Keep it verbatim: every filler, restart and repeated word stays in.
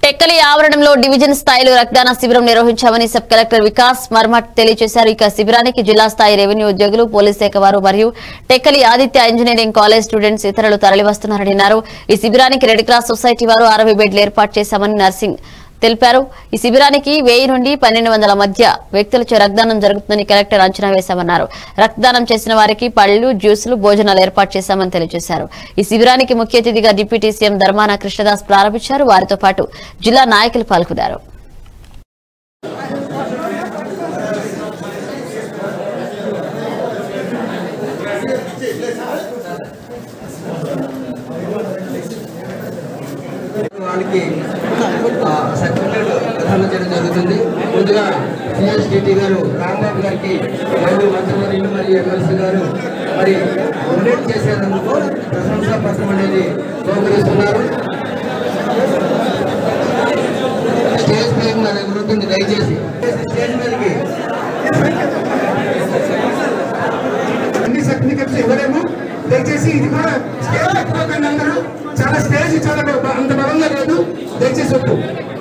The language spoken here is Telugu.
టెక్కలి ఆవరణంలో డివిజన్ స్థాయిలో రక్తదాన శిబిరం నిర్వహించామని సబ్ కలెక్టర్ వికాస్ మర్మట్ తెలియజేశారు. ఇక శిబిరానికి జిల్లా స్థాయి రెవెన్యూ ఉద్యోగులు, పోలీస్ శాఖ వారు మరియు Tekkali Aditya engineering college students ఇతరులు తరలివస్తున్నారని అన్నారు. ఈ శిబిరానికి రెడ్ క్రాస్ సొసైటీ వారు అరవై బెడ్లు ఏర్పాటు చేశామని నర్సింగ్ తెలిపారు. ఈ శిబిరానికి వెయ్యి నుండి పన్నెండు వందల మధ్య వ్యక్తులచే రక్తదానం జరుగుతుందని కలెక్టర్ అంచనా వేశామన్నారు. రక్తదానం చేసిన వారికి పళ్లు, జ్యూసులు, భోజనాలు ఏర్పాటు చేశామని తెలియజేశారు. ఈ శిబిరానికి ముఖ్య అతిథిగా డిప్యూటీ సీఎం ధర్మాన కృష్ణదాస్ ప్రారంభించారు. వారితో పాటు జిల్లా నాయకులు పాల్గొన్నారు. సర్టిఫికేట్ ప్రదానం చేయడం జరుగుతుంది. ముందుగా సిఎస్డిటి గారు రాంబాబు గారికి మరియు మంత్రివర్యులు మరియు ఎమ్మెల్సీ గారు మరి డొనేట్ చేసేందుకు ప్రశంసా పత్రం అనేది బహుకరిస్తున్నారు. స్టేజ్ పై మన వృద్ధుని దయచేసి స్టేజ్ మీదకి అన్ని సర్టిఫికెట్స్ ఇవ్వలేము. దయచేసి ఇది కూడా స్టేజ్ ఎక్కువకండి. అందరూ చాలా స్టేజ్ చాలా అంత బలంగా లేదు. దయచేసి వద్దు.